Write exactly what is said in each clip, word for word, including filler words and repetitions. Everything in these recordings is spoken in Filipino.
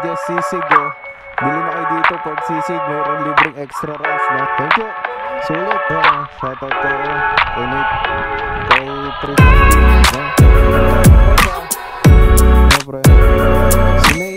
suggest sisig oh. Bili na kayo dito pag sisig, mayroon libreng extra rice na. Thank you. Sulit. Uh, shoutout kay Enid, kay Tristan. Siyempre, si Nate.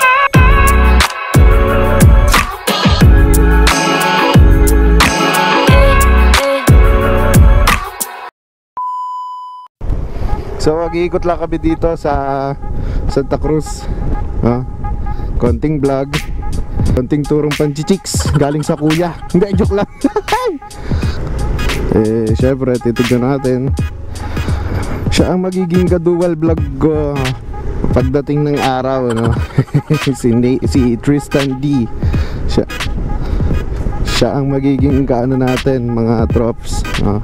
So mag-iikot lang kami dito sa Santa Cruz, huh? Konting vlog, konting turong panchichiks galing sa kuya. Hindi, joke lang. Eh syempre titignan natin. Siya ang magiging kadual vlog ko pagdating ng araw, no? si, si Tristan D. Siya, siya ang magiging kaano natin mga trops, huh?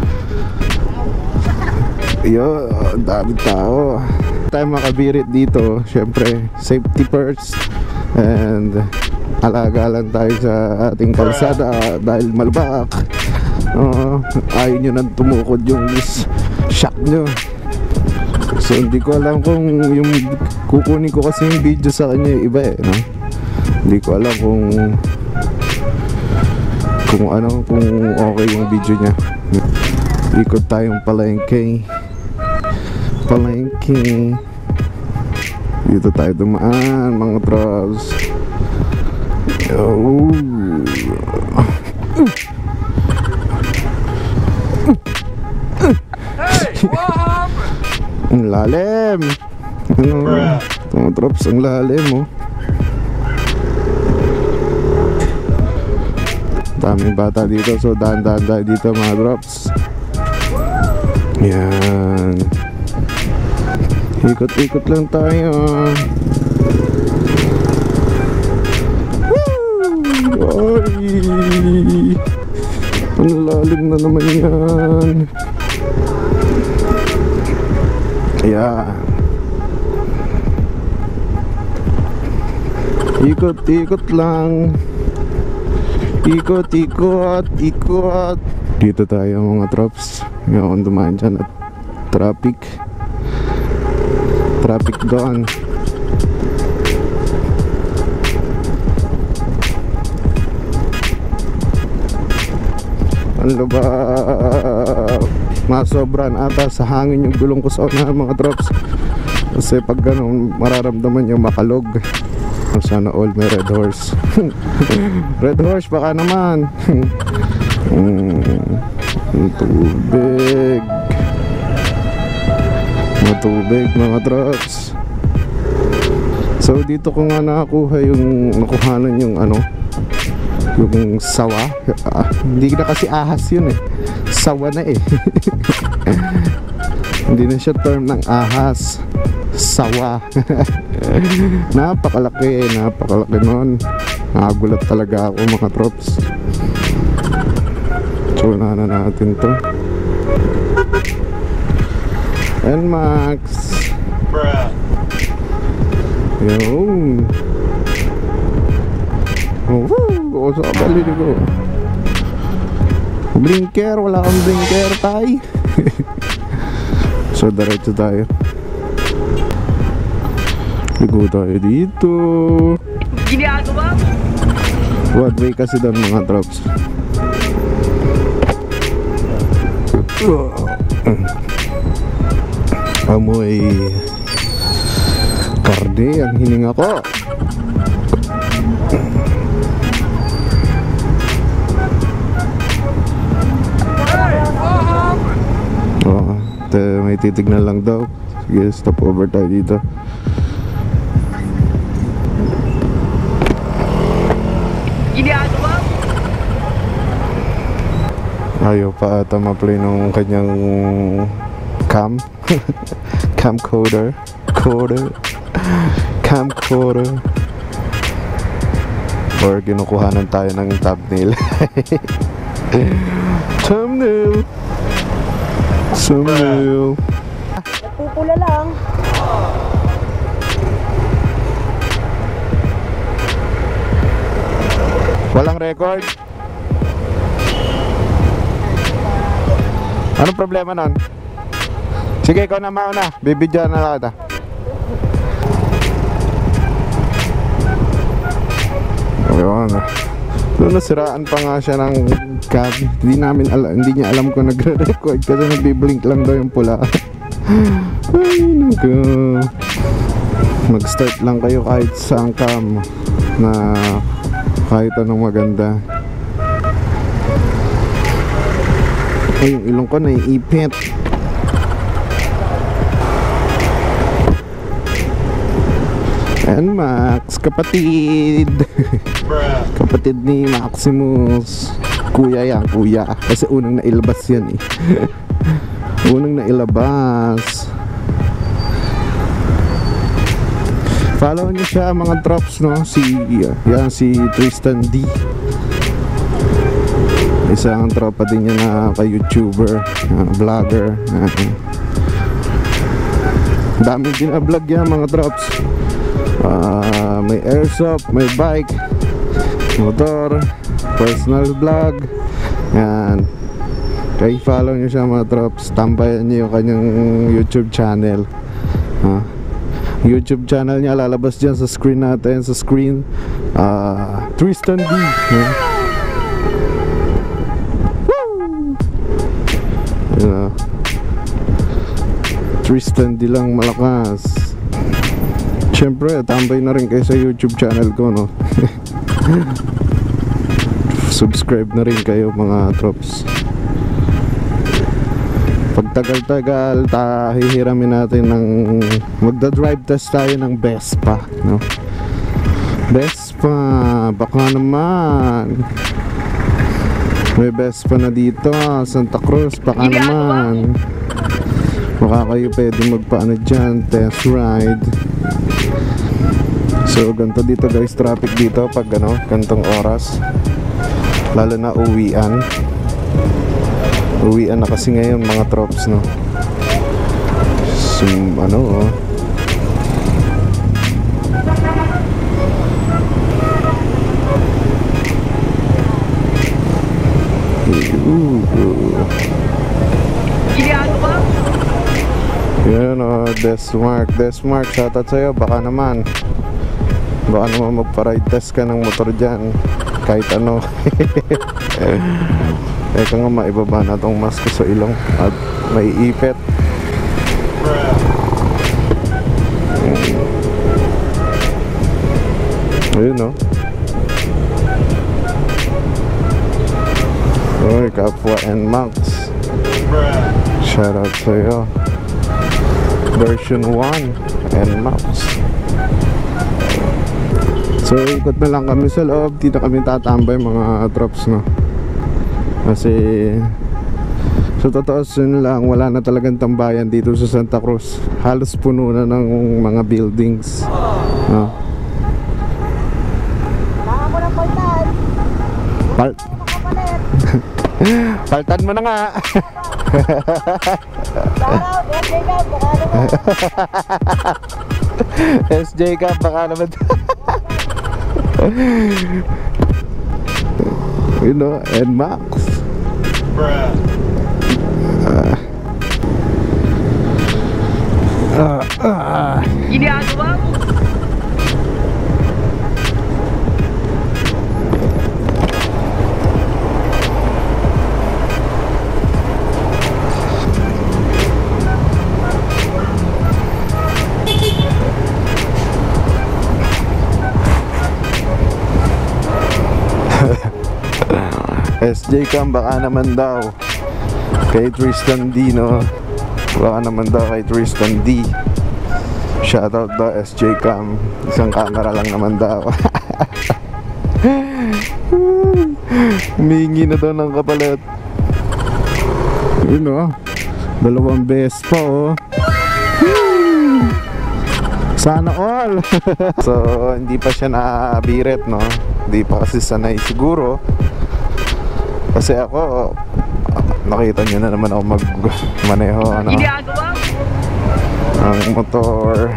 Yo, dami tao. Tayo makabirit dito, syempre safety first, and alaga lang tayo sa ating kalsada dahil malubak. uh, Ayaw nyo nang tumukod yung shock nyo. So hindi ko alam kung yung kukunin ko kasi yung video sa kanya iba eh, no? Hindi ko alam kung kung ano, kung okay yung video niya. Ikot tayong palengke. Palengke. Dito tayo dumaan mga trops. Oh. Hey, what happened? Ang lalim. Ano, mga trops, ang lalim oh. Daming bata dito, so dahan-dahan tayo dito mga drops. Yan. Ikot-ikot lang tayo. Woo! Ay! Ang lalim na naman yan. Yan. Ikot-ikot lang. Ikot, ikot, ikot. Dito tayo mga trops. Ngayon dumaan dyan at traffic. Traffic doon. Ang laba. Masobran ata sa hangin yung gulong ko sa unahan mga trops. Kasi pag ganun mararamdaman yung makalog. Sana all may red horse. Red horse baka naman. mm, Tubig. Matubig mga trops. So dito ko nga nakakuha yung nakuhanan yung ano, yung sawa. Ah, hindi na kasi ahas yun eh, sawa na eh. Hindi na siya term ng ahas, sawa. Napakalaki, napakalaki nun. Nakagulat talaga ako mga trops. So na natin to. And Max. Bruh. Yun. Oh, oh, sa kabali ko. Blinker, wala kang blinker tay. So diretso tayo. Ligo tayo dito. Ginagawa mo? One way kasi doon mga drops. Amoy karne ang hininga ko. Oh, may titignan lang daw. Sige, stop over tayo dito. Ginagawa mo? Ayaw pa ata ma-play nung kanyang cam. Camcorder. Coder. Camcorder. Or kinukuhanan tayo ng thumbnail. Thumbnail. Thumbnail. Napupula lang. Walang record. Anong problema nun? Sige, ikaw na mauna. Bibidyoan na lang kita. So, nasiraan pa nga siya ng cam. Hindi namin alam, hindi niya alam kung nagre-record kasi nagbiblink lang daw yung pula. Ay, naku. Mag-start lang kayo kahit sa cam na kahit anong maganda. Ay, yung ilong ko naiipit. And Max, kapatid. Kapatid ni Maximus. Kuya yan, kuya. Kasi unang nailabas yan eh. Unang nailabas. Follow niyo siya mga drops, no? Si, yan, si Tristan D. Isang tropa din niya na ka-YouTuber, uh, vlogger. Uh, dami din na vlog yan mga drops. Uh, may airsoft, may bike, motor, personal vlog. Yan. Kaya follow nyo siya mga drops. Tambayan nyo yung kanyang YouTube channel. uh, YouTube channel niya lalabas dyan sa screen natin. Sa screen, uh, Tristan D. uh. uh, Tristan D lang malakas. Siyempre, tambay na rin kayo sa YouTube channel ko, no? Subscribe na rin kayo mga trops. Pagtagal-tagal, hihiramin natin ng magda-drive test tayo ng Vespa, no? Vespa, baka naman. May Vespa na dito, Santa Cruz, baka naman. Baka kayo pwede magpaano dyan, test ride. So ganito dito guys, traffic dito pag ano, gantong oras. Lalo na uwian. Uwian na kasi ngayon mga trops, no. So ano oh. Ginagawa mo? Yan o, oh, Desmark, Desmark, shoutout sa'yo, baka naman Baka naman magpa-ride test ka ng motor dyan. Kahit ano. Teka nga, maibaba na tong mask sa ilong. At may ipit. Ayun o. Uy, kapwa and Max. Shoutout sa'yo. Version one and Max. So ikot na lang kami sa loob. Dito kami tatambay mga drops, no. Kasi so totoo yun lang, wala na talagang tambayan dito sa Santa Cruz. Halos puno na ng mga buildings, no. Baka mo ng paltan. Pal Makapalit. Paltan mo na nga. Shoutout, S J Cam, baka naman. S J Cam, baka naman. You know, and Max. Bruh. Uh, uh, uh. Ginagawa mo? S J Cam, baka naman daw kay Tristan D, no? Baka naman daw kay Tristan D. Shoutout daw S J Cam. Isang camera lang naman daw. Humingi na daw ng kapalit. Yun o, dalawang Vespa oh. Sana all. So hindi pa siya nabiret, no? Hindi pa kasi sanay siguro. Kasi ako, nakita nyo na naman ako magmaneho, ano, Ginagawa mo? ang motor.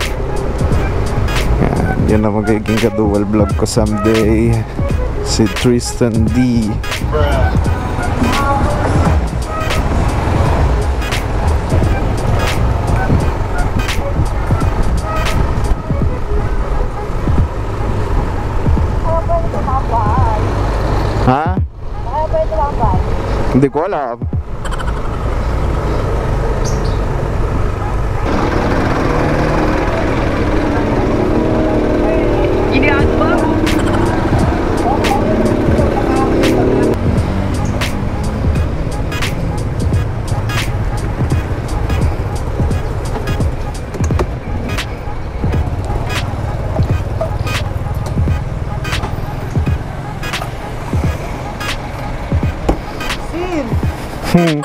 Yan, yun na magiging ka-dual vlog ko someday. Si Tristan D. Bruh. Ako pwede tumapay. Hindi ko alam. Ginagawa mo? Hmm.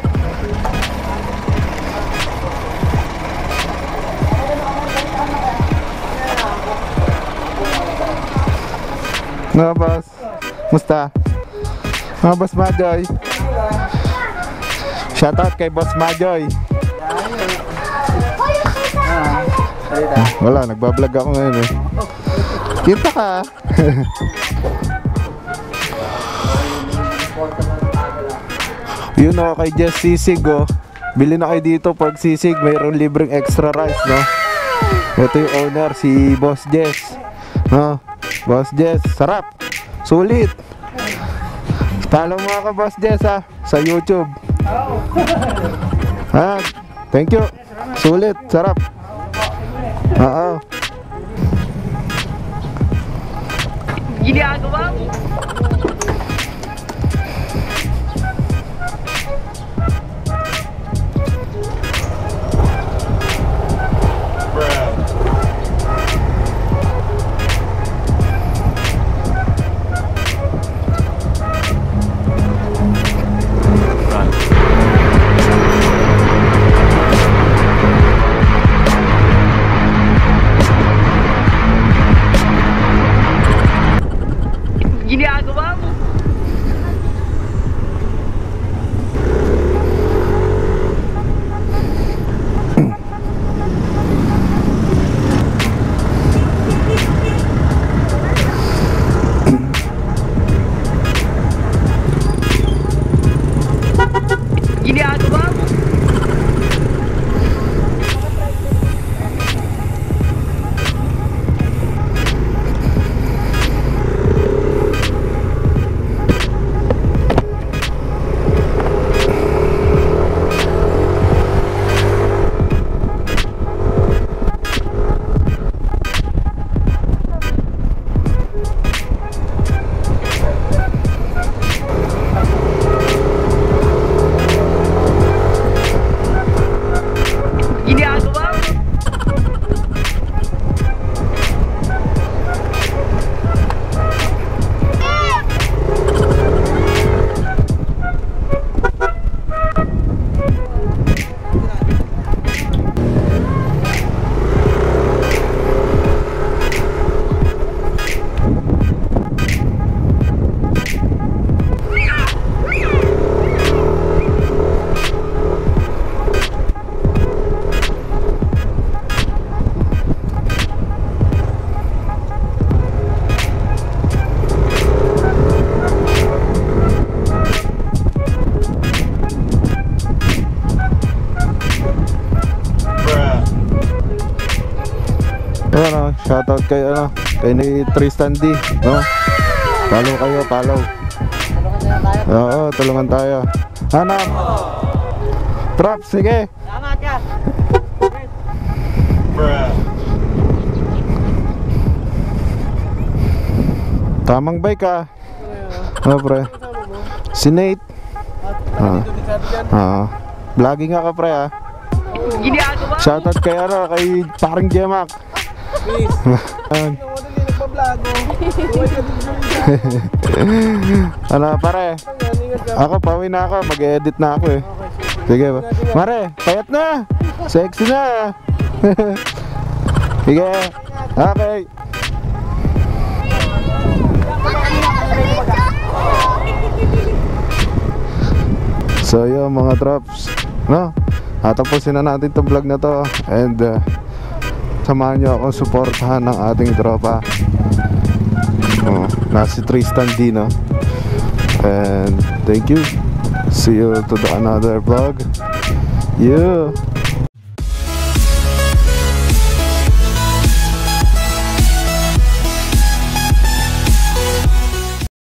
Mga boss, musta? Mga boss Majoy. Shoutout kay boss Majoy. Wala, nagbablog ako ngayon eh. Kita ka. Yun o, kay Jess Sisig o. Bili na kayo dito pag sisig, mayroon libreng extra rice, no? Ito yung owner, si Boss Jess, no? Boss Jess, sarap, sulit. Follow mo ako Boss Jess ha, sa YouTube. Ha, thank you. Sulit, sarap. Oo. Ginagawa mo? Ginagawa mo? Ginagawa mo? Ginagawa mo? Ano, shoutout kay ano, kay ni Tristan D, no? Follow kayo, follow. Oo, tulungan tayo. Hanap. Trap, sige. Tama ka. Bruh. Tamang bike ah. Oh, pre. Si Nate. Ah. Ah. Vlogging nga ka, pre ah. Ginagawa mo? Shoutout kay ano, kay paring Jemak. Please. Ayun. Ako din yung nagpa-vlogo. Buhay ka din dyan. Ano pare? Ingat ka. Ako pauwi na ako, mag-edit na ako eh. Sige ba? Mare, payat na. Sexy na. Sige. Okay. So yun mga drops, no? Tatapusin na natin itong vlog na to. And uh, samahan nyo akong suportahan ng ating tropa. Oh, nasi Tristan D, no? And thank you. See you to the another vlog. You.